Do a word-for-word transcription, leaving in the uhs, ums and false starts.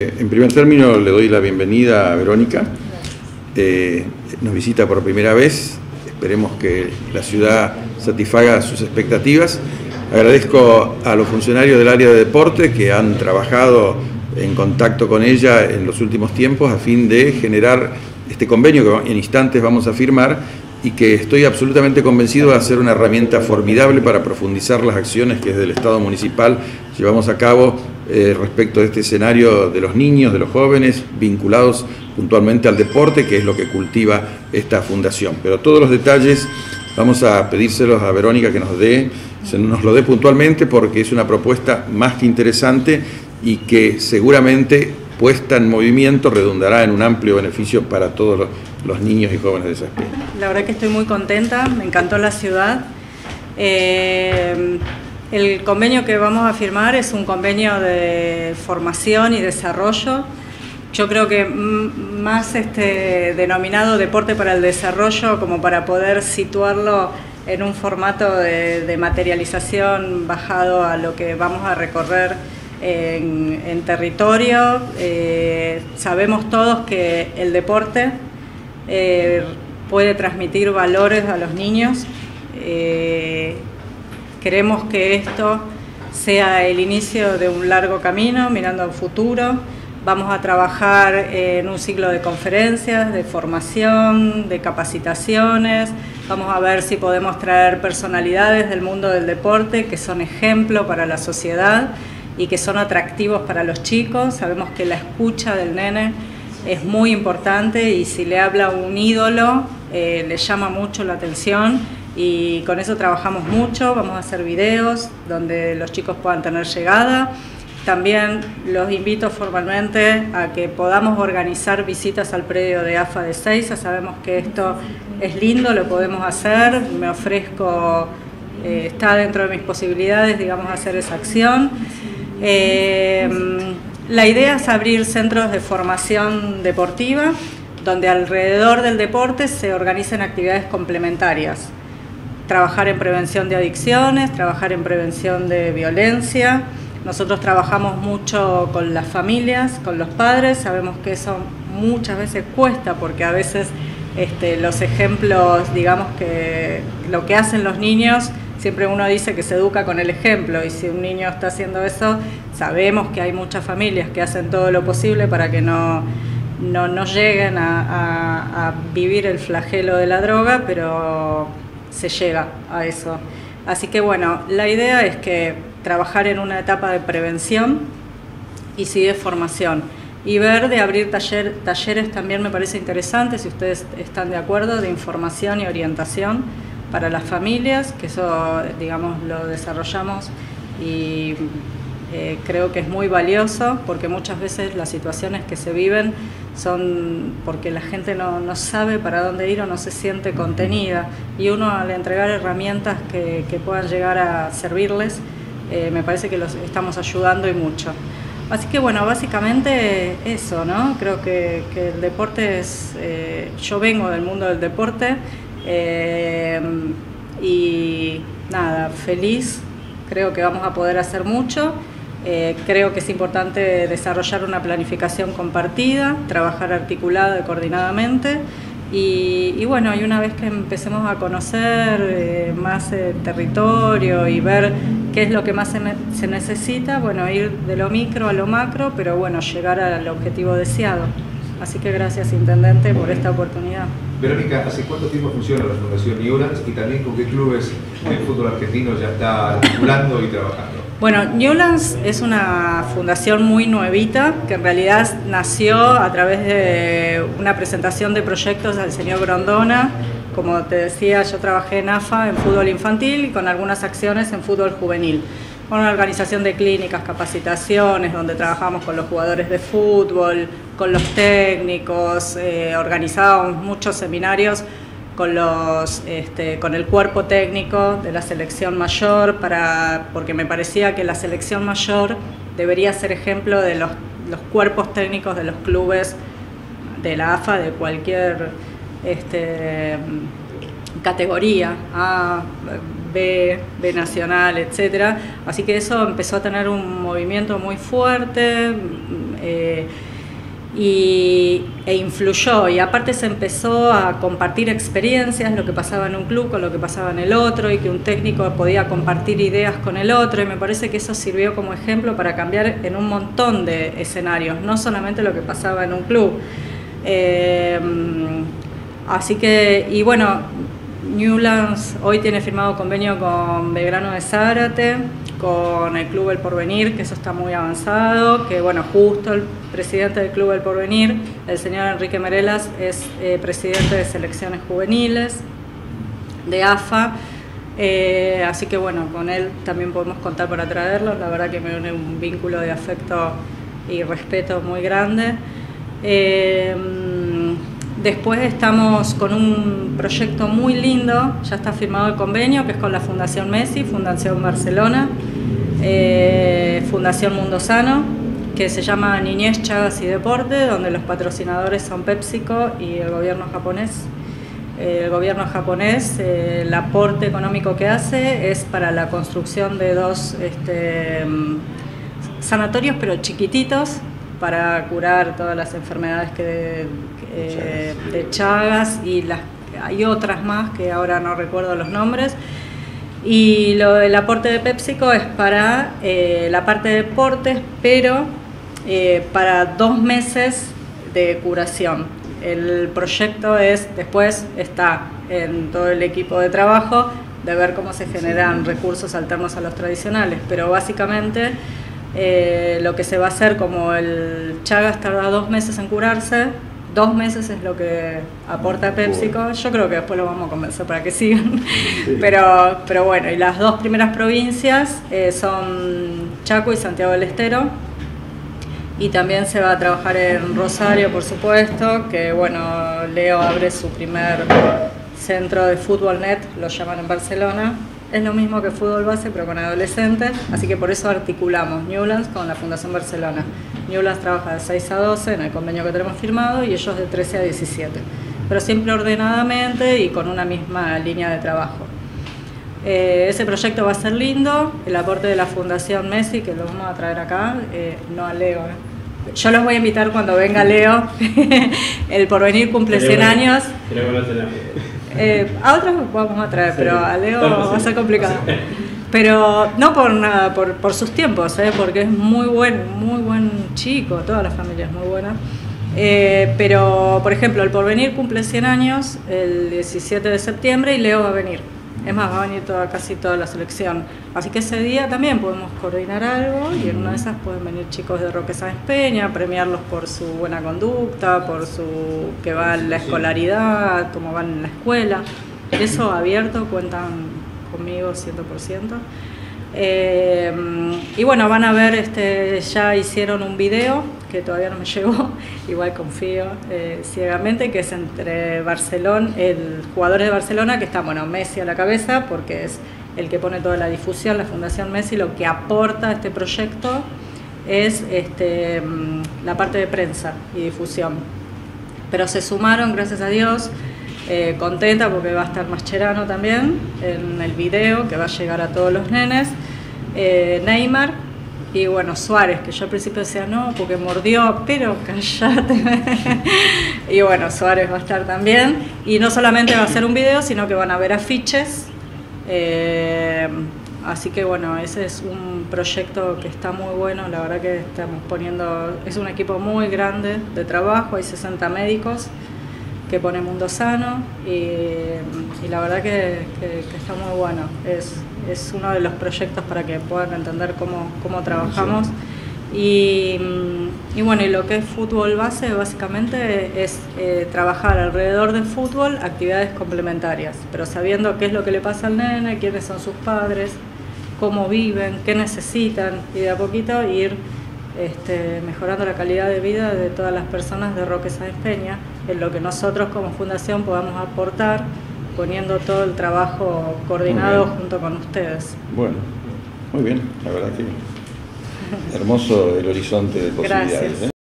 Eh, en primer término le doy la bienvenida a Verónica, eh, nos visita por primera vez, esperemos que la ciudad satisfaga sus expectativas. Agradezco a los funcionarios del área de deporte que han trabajado en contacto con ella en los últimos tiempos a fin de generar este convenio que en instantes vamos a firmar y que estoy absolutamente convencido va a ser una herramienta formidable para profundizar las acciones que desde el Estado municipal llevamos a cabo eh, respecto de este escenario de los niños, de los jóvenes, vinculados puntualmente al deporte, que es lo que cultiva esta fundación. Pero todos los detalles vamos a pedírselos a Verónica que nos dé, se nos lo dé puntualmente porque es una propuesta más que interesante y que seguramente puesta en movimiento redundará en un amplio beneficio para todos los, los niños y jóvenes de Saspey. La verdad que estoy muy contenta, me encantó la ciudad. Eh, el convenio que vamos a firmar es un convenio de formación y desarrollo. Yo creo que más este, denominado deporte para el desarrollo, como para poder situarlo en un formato de, de materialización bajado a lo que vamos a recorrer en, en territorio. Eh, sabemos todos que el deporte eh, puede transmitir valores a los niños. Eh, queremos que esto sea el inicio de un largo camino mirando al futuro. Vamos a trabajar en un ciclo de conferencias, de formación, de capacitaciones. Vamos a ver si podemos traer personalidades del mundo del deporte que son ejemplo para la sociedad y que son atractivos para los chicos. Sabemos que la escucha del nene es muy importante y si le habla un ídolo eh, le llama mucho la atención y con eso trabajamos mucho. Vamos a hacer videos donde los chicos puedan tener llegada. También los invito formalmente a que podamos organizar visitas al predio de AFA de Ezeiza. Sabemos que esto es lindo, lo podemos hacer, me ofrezco, eh, está dentro de mis posibilidades, digamos, hacer esa acción. Eh, la idea es abrir centros de formación deportiva, donde alrededor del deporte se organicen actividades complementarias. Trabajar en prevención de adicciones, trabajar en prevención de violencia. Nosotros trabajamos mucho con las familias, con los padres, sabemos que eso muchas veces cuesta porque a veces este, los ejemplos, digamos que lo que hacen los niños, siempre uno dice que se educa con el ejemplo y si un niño está haciendo eso, sabemos que hay muchas familias que hacen todo lo posible para que no, no, no lleguen a, a, a vivir el flagelo de la droga, pero se llega a eso. Así que bueno, la idea es que trabajar en una etapa de prevención y sí de formación. Y ver de abrir taller, talleres también me parece interesante, si ustedes están de acuerdo, de información y orientación para las familias, que eso, digamos, lo desarrollamos y eh, creo que es muy valioso porque muchas veces las situaciones que se viven son porque la gente no, no sabe para dónde ir o no se siente contenida y uno al entregar herramientas que, que puedan llegar a servirles, eh, me parece que los estamos ayudando y mucho. Así que bueno, básicamente eso, ¿no? Creo que, que el deporte es, eh, yo vengo del mundo del deporte eh, y nada, feliz, creo que vamos a poder hacer mucho. Eh, creo que es importante desarrollar una planificación compartida, trabajar articulada y coordinadamente y, y bueno, y una vez que empecemos a conocer eh, más el territorio y ver qué es lo que más se, se necesita, bueno, ir de lo micro a lo macro, pero bueno, llegar al objetivo deseado. Así que gracias, Intendente, por esta oportunidad. Verónica, ¿hace cuánto tiempo funciona la Fundación Newlands y también con qué clubes del fútbol argentino ya está articulando y trabajando? Bueno, Newlands es una fundación muy nuevita que en realidad nació a través de una presentación de proyectos del señor Grondona. Como te decía, yo trabajé en AFA en fútbol infantil y con algunas acciones en fútbol juvenil. Con una organización de clínicas, capacitaciones, donde trabajamos con los jugadores de fútbol, con los técnicos, eh, organizábamos muchos seminarios con, los, este, con el cuerpo técnico de la selección mayor, para, porque me parecía que la selección mayor debería ser ejemplo de los, los cuerpos técnicos de los clubes de la AFA, de cualquier este, categoría, A, B, B Nacional, etcétera. Así que eso empezó a tener un movimiento muy fuerte eh, y, e influyó. Y aparte se empezó a compartir experiencias, lo que pasaba en un club con lo que pasaba en el otro, y que un técnico podía compartir ideas con el otro, y me parece que eso sirvió como ejemplo para cambiar en un montón de escenarios, no solamente lo que pasaba en un club. Eh, así que, y bueno, Newlands hoy tiene firmado convenio con Belgrano de Zárate, con el Club El Porvenir, que eso está muy avanzado, que bueno, justo el presidente del Club El Porvenir, el señor Enrique Merelas, es eh, presidente de selecciones juveniles de A F A, eh, así que bueno, con él también podemos contar para traerlo. La verdad que me une un vínculo de afecto y respeto muy grande. Eh, después estamos con un proyecto muy lindo, ya está firmado el convenio, que es con la Fundación Messi, Fundación Barcelona, eh, Fundación Mundo Sano, que se llama Niñez, Chagas y Deporte, donde los patrocinadores son PepsiCo y el gobierno japonés. Eh, el gobierno japonés, eh, el aporte económico que hace es para la construcción de dos este, sanatorios, pero chiquititos, para curar todas las enfermedades que, que, de Chagas, y las, hay otras más que ahora no recuerdo los nombres. Y lo, el aporte de PepsiCo es para eh, la parte de deportes, pero eh, para dos meses de curación. El proyecto es, después está en todo el equipo de trabajo, de ver cómo se generan recursos alternos a los tradicionales, pero básicamente Eh, lo que se va a hacer, como el Chagas tarda dos meses en curarse, dos meses es lo que aporta PepsiCo. Yo creo que después lo vamos a convencer para que sigan. Sí. Pero, pero bueno, y las dos primeras provincias eh, son Chaco y Santiago del Estero. Y también se va a trabajar en Rosario, por supuesto, que bueno, Leo abre su primer centro de fútbol net, lo llaman en Barcelona. Es lo mismo que fútbol base, pero con adolescentes, así que por eso articulamos Newlands con la Fundación Barcelona. Newlands trabaja de seis a doce en el convenio que tenemos firmado, y ellos de trece a diecisiete, pero siempre ordenadamente y con una misma línea de trabajo. Eh, ese proyecto va a ser lindo, el aporte de la Fundación Messi, que lo vamos a traer acá, eh, no a Leo. Eh. Yo los voy a invitar cuando venga Leo. El Porvenir cumple cien años. Eh, a otros vamos a traer, sí, pero a Leo va a ser complicado. Pero no por nada, por, por sus tiempos, ¿eh? Porque es muy buen, muy buen chico, toda la familia es muy buena. Eh, pero, por ejemplo, el Porvenir cumple cien años el diecisiete de septiembre y Leo va a venir. Es más, va a venir toda, casi toda la selección. Así que ese día también podemos coordinar algo, y en una de esas pueden venir chicos de Roque Sáenz Peña, premiarlos por su buena conducta, por su que va en la escolaridad, cómo van en la escuela. Eso abierto, cuentan conmigo cien por ciento. Eh, y bueno, van a ver, este, ya hicieron un video que todavía no me llegó, igual confío eh, ciegamente, que es entre Barcelona, el jugador de Barcelona, que está, bueno, Messi a la cabeza, porque es el que pone toda la difusión, la Fundación Messi. Lo que aporta a este proyecto es este, la parte de prensa y difusión. Pero se sumaron, gracias a Dios, eh, contenta porque va a estar Mascherano también en el video, que va a llegar a todos los nenes, eh, Neymar y bueno, Suárez, que yo al principio decía no, porque mordió, pero cállate. Y bueno, Suárez va a estar también, y no solamente va a ser un video, sino que van a haber afiches. Eh, así que bueno, ese es un proyecto que está muy bueno, la verdad que estamos poniendo, es un equipo muy grande de trabajo, hay sesenta médicos que pone Mundo Sano, y, y la verdad que, que, que está muy bueno. Es, es uno de los proyectos para que puedan entender cómo, cómo trabajamos. Y, y bueno, y lo que es fútbol base básicamente es eh, trabajar alrededor del fútbol actividades complementarias, pero sabiendo qué es lo que le pasa al nene, quiénes son sus padres, cómo viven, qué necesitan, y de a poquito ir este, mejorando la calidad de vida de todas las personas de Roque Sáenz Peña, en lo que nosotros como fundación podamos aportar, poniendo todo el trabajo coordinado junto con ustedes. Bueno, muy bien, la verdad que hermoso el horizonte de posibilidades. Gracias. ¿eh?